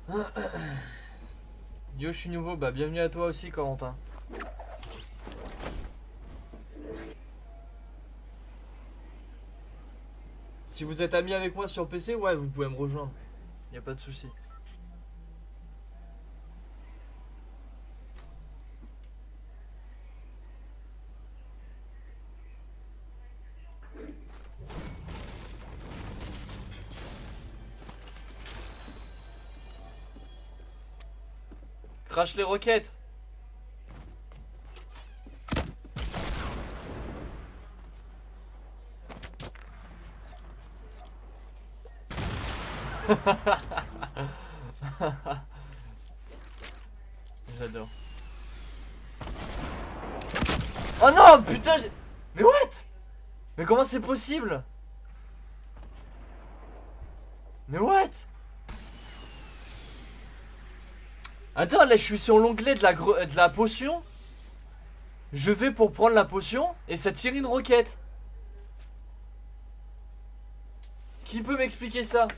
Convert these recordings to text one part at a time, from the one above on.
Yo, je suis nouveau, bah bienvenue à toi aussi, Corentin. Si vous êtes ami avec moi sur PC, ouais, vous pouvez me rejoindre. Y a pas de souci. Crash les roquettes. J'adore. Oh non, putain, mais what? Mais comment c'est possible? Mais what? Attends, là je suis sur l'onglet de la potion. Je vais pour prendre la potion et ça tire une roquette. Qui peut m'expliquer ça?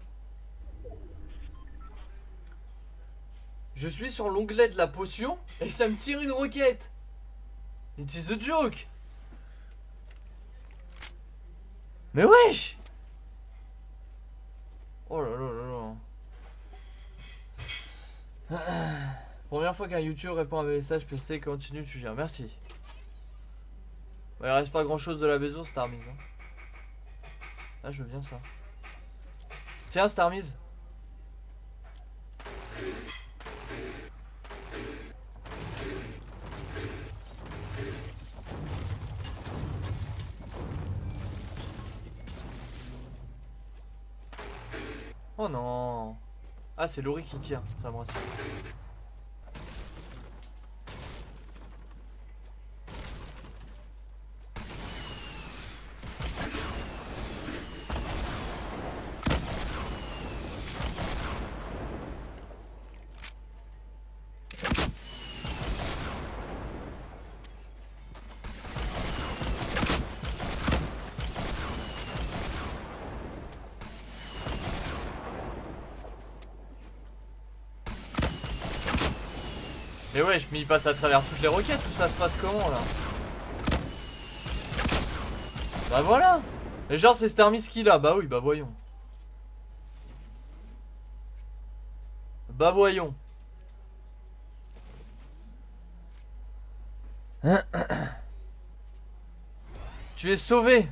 Je suis sur l'onglet de la potion et ça me tire une roquette. It is a joke. Mais wesh. Oh là là là là. Première fois qu'un YouTuber répond à un message PC, continue, tu gères. Merci. Bah, il reste pas grand chose de la maison, Starmise. Hein. Ah, je veux bien ça. Tiens, Starmise. Oh non. Ah, c'est Laurie qui tire, ça me rassure. Mais wesh, mais il passe à travers toutes les roquettes ou ça se passe comment là? Bah voilà. Et genre c'est Starmise qui l'a, bah oui, bah voyons. Bah voyons. Tu es sauvé.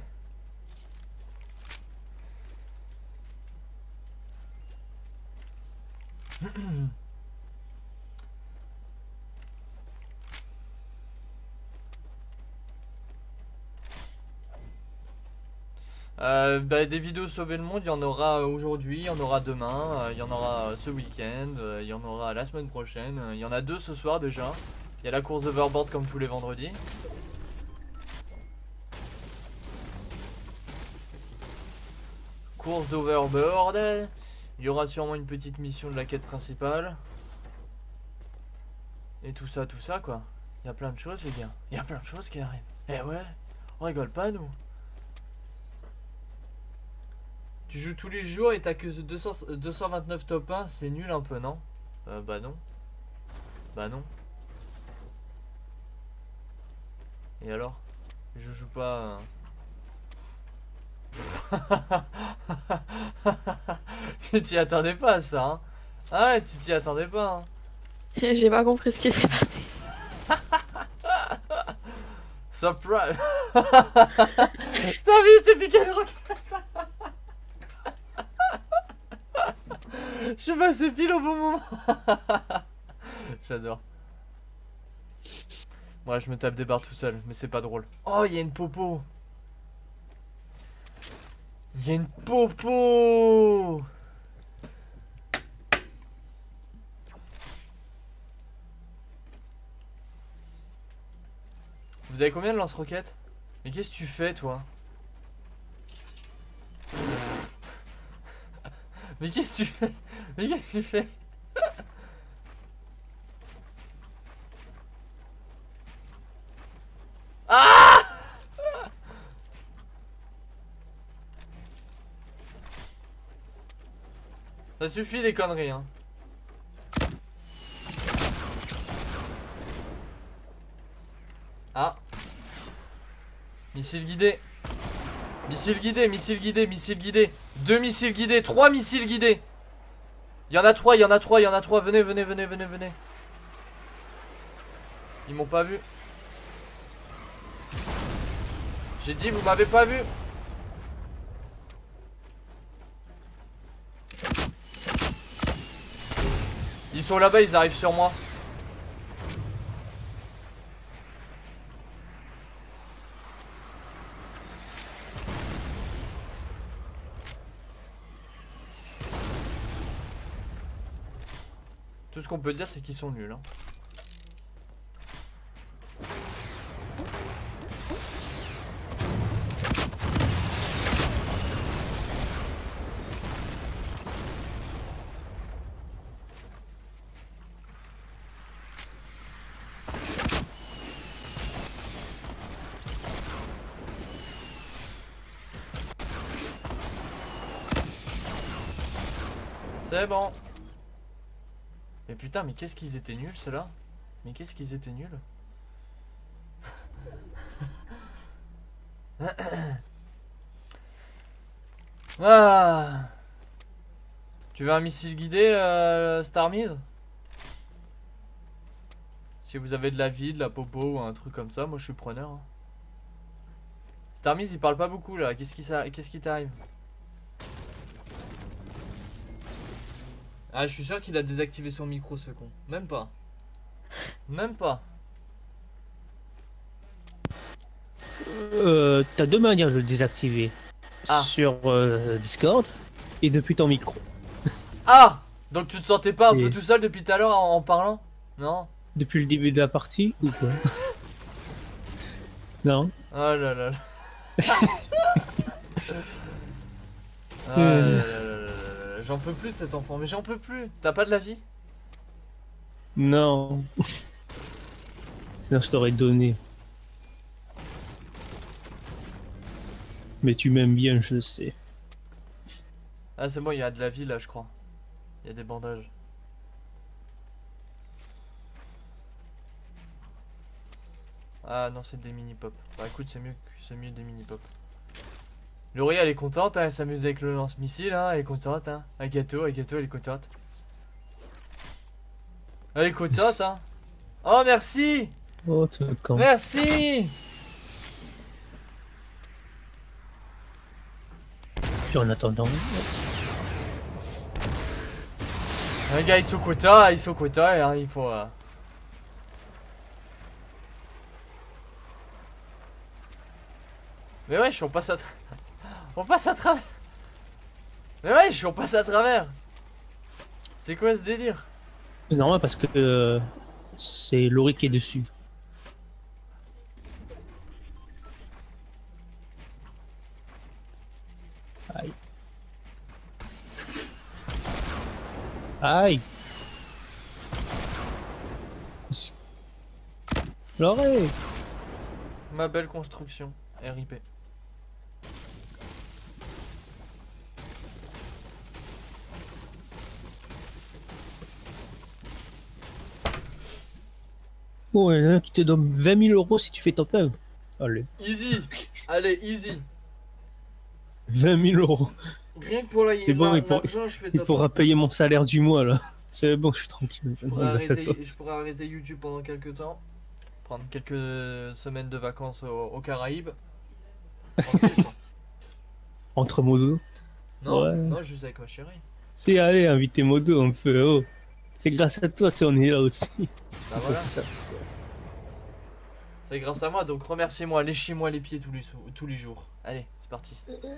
Bah, des vidéos sauver le monde, il y en aura aujourd'hui, il y en aura demain, il y en aura ce week-end, il y en aura la semaine prochaine. Il y en a 2 ce soir déjà. Il y a la course d'overboard comme tous les vendredis. Course d'overboard. Il y aura sûrement une petite mission de la quête principale. Et tout ça quoi. Il y a plein de choses les gars. Il y a plein de choses qui arrivent. Eh ouais, on rigole pas nous. Tu joues tous les jours et t'as que 229 top 1, c'est nul un peu, non? Bah non. Bah non. Et alors? Je joue pas... Tu t'y attendais pas à ça, hein? Ah ouais, tu t'y attendais pas, hein? J'ai pas compris ce qui s'est passé. Surprise. Starvie, je t'ai piqué le roquette. Je suis passé pile au bon moment. J'adore. Ouais, je me tape des barres tout seul, mais c'est pas drôle. Oh, il y a une popo. Il y a une popo. Vous avez combien de lance-roquettes? Mais qu'est-ce que tu fais, toi? Mais qu'est-ce que tu fais? Mais qu'est-ce que tu fais? Ah! Ça suffit les conneries, hein. Missile guidé. Missile guidé, missile guidé, missile guidé. 2 missiles guidés, 3 missiles guidés. Il y en a 3, il y en a 3, il y en a 3. Venez, venez, venez, venez, venez. Ils m'ont pas vu. J'ai dit, vous m'avez pas vu. Ils sont là-bas, ils arrivent sur moi. Tout ce qu'on peut dire, c'est qu'ils sont nuls. Hein. C'est bon. Mais putain, mais qu'est-ce qu'ils étaient nuls ceux-là. Mais qu'est-ce qu'ils étaient nuls. Ah. Tu veux un missile guidé, Starmise? Si vous avez de la vie, de la popo ou un truc comme ça, moi je suis preneur. Hein. Starmise il parle pas beaucoup là, qu'est-ce qui t'arrive? Ah, je suis sûr qu'il a désactivé son micro, ce con. Même pas. Même pas. T'as deux manières de le désactiver. Ah. Sur Discord et depuis ton micro. Ah. Donc tu te sentais pas un peu Yes. tout seul depuis tout à l'heure en parlant? Non. Depuis le début de la partie ou quoi? Non. Oh là là là. Ah là là là là là. J'en peux plus de cet enfant, mais j'en peux plus. T'as pas de la vie? Non. Sinon je t'aurais donné. Mais tu m'aimes bien, je sais. Ah c'est bon, il y a de la vie là je crois. Il y a des bandages. Ah non, c'est des mini-pop. Bah écoute, c'est mieux des mini-pop. Laurie elle est contente, hein, elle s'amuse avec le lance-missile, hein, elle est contente, hein. Agato, elle est contente. Elle est contente, hein. Oh merci. Oh, te quand. Merci. Puis en attendant. Les gars, ils sont quota, hein, il faut... Mais wesh, on passe à on passe à travers. Mais wesh, on passe à travers. C'est quoi ce délire? C'est normal parce que c'est Laurie qui est dessus. Aïe. Aïe. Laurie. Ma belle construction, RIP. Oh, il y en a un qui te donne 20 000 euros si tu fais top 1. Allez, Easy. Allez, easy. 20 000 euros. Rien que pour C'est bon, l'argent, je fais Il top pourra 1. payer mon salaire du mois là. C'est bon, je suis tranquille. Je pourrais arrêter YouTube pendant quelques temps. Prendre quelques semaines de vacances aux Caraïbes. Tranquille, quoi. Entre modos. Non, Ouais. non, juste avec ma chérie. C'est allez, inviter modo un peu. Oh. C'est grâce à toi si on est là aussi. Bah voilà. C'est grâce à moi, donc remerciez-moi, léchez-moi les pieds tous les jours. Allez, c'est parti.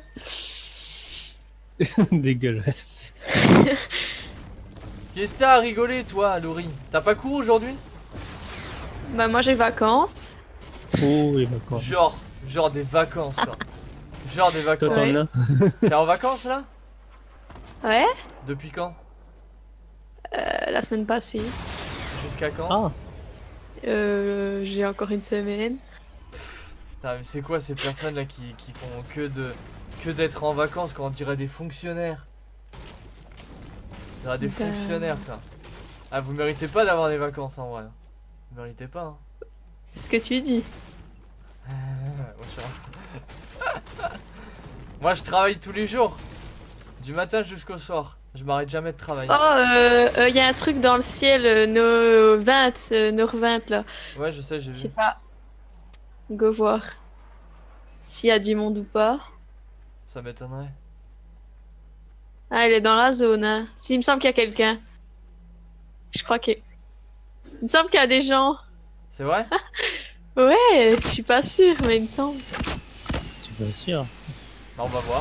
Dégueulasse. Qu'est-ce que t'as à rigoler, toi, Laurie? T'as pas cours aujourd'hui? Bah moi j'ai vacances. Oh, les vacances. Genre des vacances, toi. Genre des Toi, vacances. Ouais. t'en as? T'es en vacances, là? Ouais, Depuis quand? la semaine passée. Jusqu'à quand? Ah, J'ai encore une semaine. Putain, mais c'est quoi ces personnes-là qui font que d'être en vacances quand on dirait des fonctionnaires? On dirait des Ben- fonctionnaires, putain. Ah, vous méritez pas d'avoir des vacances, en vrai. Vous méritez pas, hein. C'est ce que tu dis. Moi je travaille tous les jours. Du matin jusqu'au soir. Je m'arrête jamais de travailler. Oh, y a un truc dans le ciel, nos 20, nos 20 là. Ouais, je sais, j'ai Je sais vu. pas. Go voir. S'il y a du monde ou pas. Ça m'étonnerait. Ah, elle est dans la zone, hein. Si, il me semble qu'il y a quelqu'un. Je crois que... Il me semble qu'il y a des gens. C'est vrai? Ouais, je suis pas sûre, mais il me semble. Tu peux sûr. Bah, on va voir.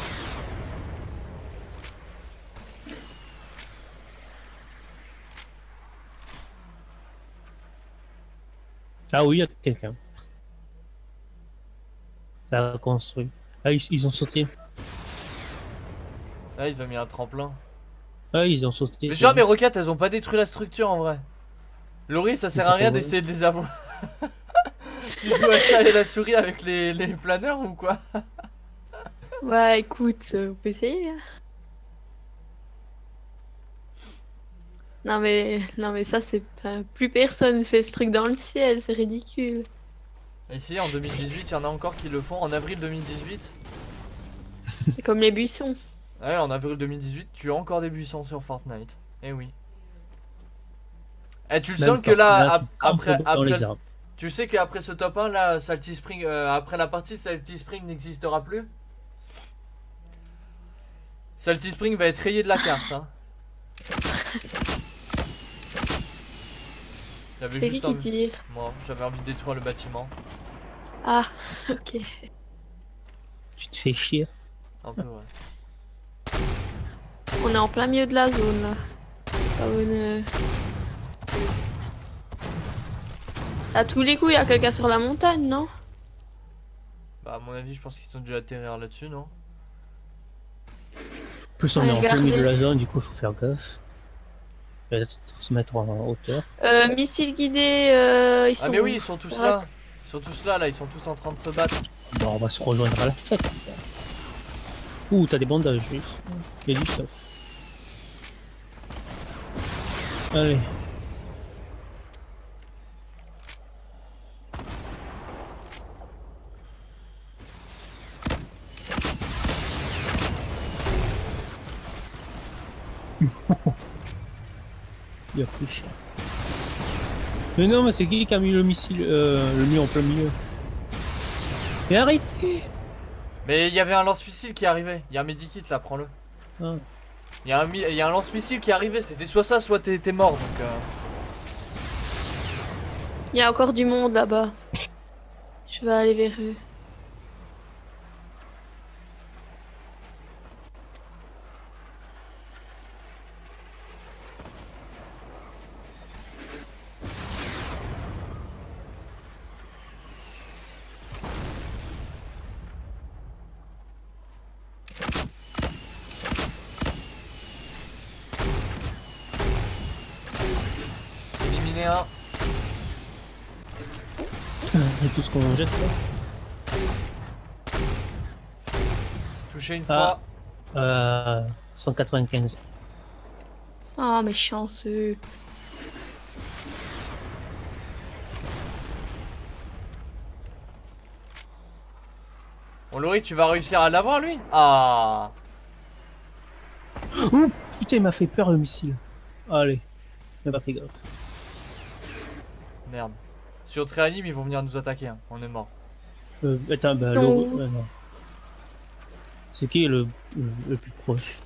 Ah oui, il y a quelqu'un. Ça a construit. Ah, ils ont sauté. Là, ils ont mis un tremplin. Ah, ils ont sauté. Mais genre, mes roquettes, elles ont pas détruit la structure en vrai. Laurie, ça sert à rien d'essayer de les avoir. Tu joues à chat et la souris avec les planeurs ou quoi? Ouais, écoute, vous pouvez essayer, hein. Non mais ça c'est pas... Plus personne fait ce truc dans le ciel, c'est ridicule. Ici, en 2018, il y en a encore qui le font. En avril 2018. C'est comme les buissons. Ouais, en avril 2018, tu as encore des buissons sur Fortnite. Eh oui. Eh, tu le sens que là, après, tu sais qu'après ce top 1, là, Salty Spring, après la partie, Salty Spring n'existera plus. Salty Spring va être rayé de la carte, hein. C'est qui tire? Moi, j'avais envie de détruire le bâtiment. Ah, ok. Tu te fais chier. Un peu, ouais. On est en plein milieu de la zone là. À tous les coups, il y a quelqu'un sur la montagne, non? Bah, à mon avis, je pense qu'ils sont dû atterrir là-dessus, non? En plus, on est en plein milieu de la zone, du coup, il faut faire gaffe. Se mettre en hauteur. Missiles guidés, ils sont. Ah, mais oui, ils sont tous là. Ils sont tous là, ils sont tous en train de se battre. Bon, on va se rejoindre à la fête. Ouh, t'as des bandages juste. Il y a du stuff. Allez. Il a pris cher. Mais non, mais c'est qui a mis le missile, le mis en plein milieu? Mais arrêtez! Mais il y avait un lance-missile qui arrivait. Il y a un medikit là, prends-le. Ah. Il y a un lance-missile qui arrivait. C'était soit ça, soit t'es mort. Donc. Il y a encore du monde là-bas. Je vais aller vers eux. Éliminé un. Et tout ce qu'on jette là. Touché une fois. 195. Oh, mais chanceux. Bon, Laurie, tu vas réussir à l'avoir lui? Ah. Oh putain, il m'a fait peur le missile. Allez, il m'a pas fait gaffe. Merde. Si on te réanime, ils vont venir nous attaquer. Hein. On est mort. Attends, bah, non. C'est qui le plus proche?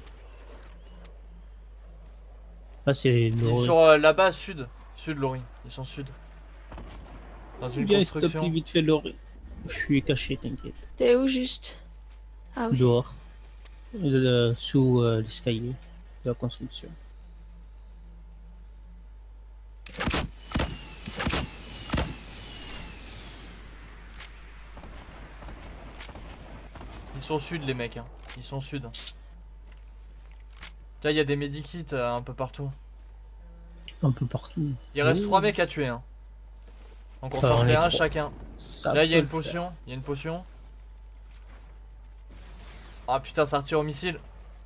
Ah, c'est Ils sont sur là-bas, sud. Sud, Laurie. Ils sont sud. Dans une construction. Stop vite fait, Laurie. Je suis caché, t'inquiète. T'es où juste? Ah oui. Dehors. Sous l'escalier de la construction. Ils sont sud, les mecs. Hein. Ils sont sud. Là, il y a des medikits un peu partout. Un peu partout. Il reste 3 mecs à tuer. Hein. Donc on s'en fait un chacun. Là, il y a une potion. Il y a une potion. Ah putain, ça retire au missile.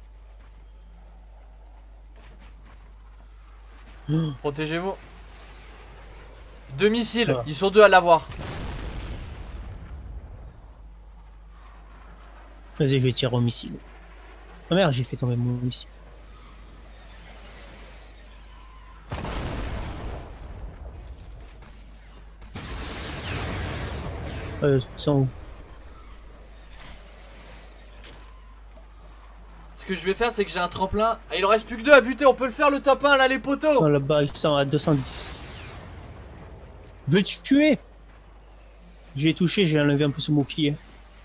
Protégez-vous. 2 missiles. Ils sont 2 à l'avoir. Vas-y, je vais tirer au missile. Ah merde, j'ai fait tomber mon missile. Sans où? Ce que je vais faire, c'est que j'ai un tremplin. Ah, il en reste plus que 2 à buter. On peut le faire le top 1 là, les Ils poteaux. sont là-bas, ils sont à 210. Veux-tu tuer? J'ai touché, j'ai enlevé un peu son bouclier.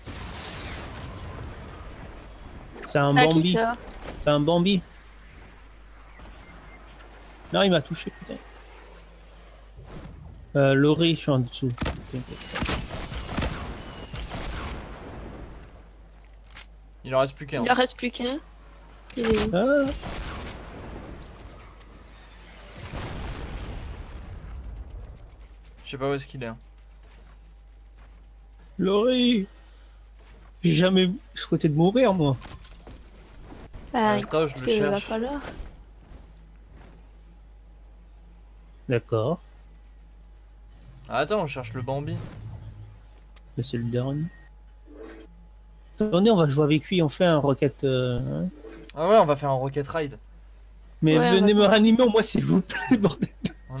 C'est un C'est à qui Bambi. ça? C'est un Bambi. Non, il m'a touché, putain. Laurie, je suis en dessous. Ok. Il en reste plus qu'un. Il en reste plus qu'un. Il est où? Ah, Je sais pas où est-ce qu'il est. Laurie! J'ai jamais souhaité de mourir, moi. Bah, Attends, je parce le qu'il va cherche. falloir. D'accord. Ah, attends, on cherche le Bambi. Mais c'est le dernier. Attendez, on va jouer avec lui, on fait un rocket. Hein. Ah ouais, on va faire un Rocket Ride. Mais Ouais, on venez va me faire- ranimer au moins, s'il vous plaît, bordel. On a...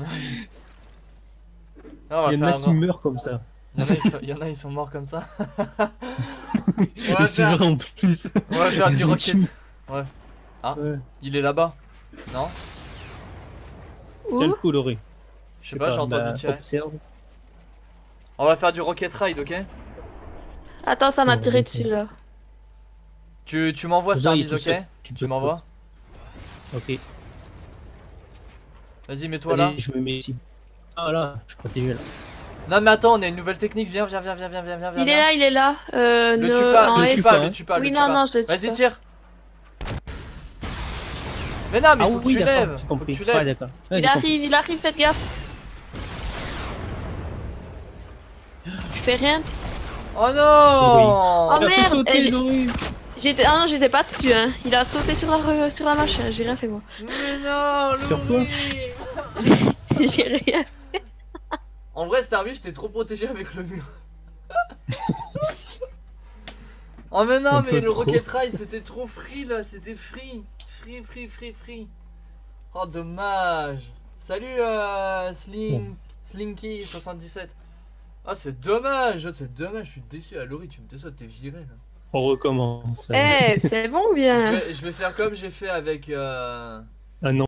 Ah, on Il y va en a faire qui un... meurent comme ça. Il y en a, ils sont morts comme ça. Et va c'est faire- vrai en plus. On va faire Il y du en a Rocket. qui- Ouais. Ah, Ouais. il est là-bas. Non? Tiens le Où? coup, Laurie. Je sais pas, j'ai entendu tirer. Observe. On va faire du Rocket Ride, ok? Attends, ça m'a Ouais, tiré ouais, dessus ouais. là. Tu m'envoies Vous auriez Starbiz, tout ok? seul. Tu Tu peux m'envoies? Ok. Vas-y, mets-toi là. Vas-y, je me mets ici. Ah là, je suis protégé là. Non mais attends, on a une nouvelle technique, viens. Il est là, il est là. Le no- tue pas, en le S. tue pas, hein. le tue pas, Oui, le tue non, pas. non, je le tue Vas-y, pas. tire. Mais non, mais Ah faut que oui, tu d'accord, lèves. j'ai Faut que compris. tu Ouais, lèves. d'accord. Ouais, Il j'ai compris. arrive, faites gaffe. Je fais rien. Oh non. Oh Il a fait merde, sauter, j'ai- Laurie. Ah non, j'étais pas dessus, hein. Il a sauté sur la machine, j'ai rien fait moi. Mais non, Sur quoi? Laurie. J'ai rien. En vrai, Starby, j'étais trop protégé avec le mur. Oh mais non, Un mais peu le trop. Rocket Ride, c'était trop free là, c'était free. Free. Oh dommage. Salut Slinky77. Ah c'est dommage, je suis déçu. Ah Laurie, tu me déçois, t'es viré là. On recommence. Eh, c'est bon ou bien? Je vais faire comme j'ai fait avec Ah non.